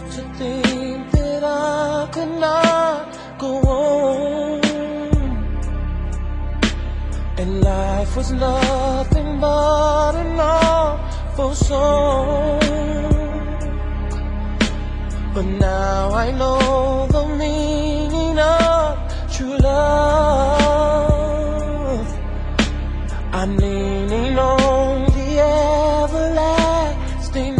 to think that I could not go on, and life was nothing but an awful song. But now I know the meaning of true love. I'm leaning on the everlasting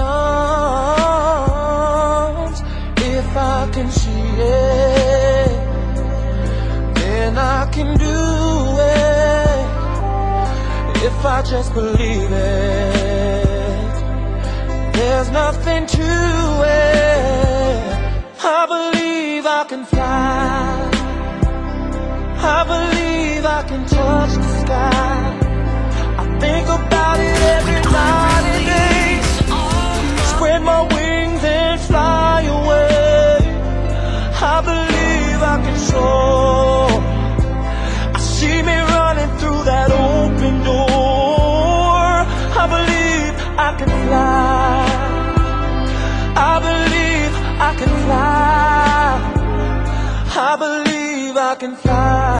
arms. If I can see it, then I can do it. If I just believe it, there's nothing to it. I believe I can fly. I believe I can touch the sky. I think about it every night and day. Spread my wings and fly away. I believe I can soar. I see me running through that open door. I believe I can fly. I believe I can fly. I believe I can fly.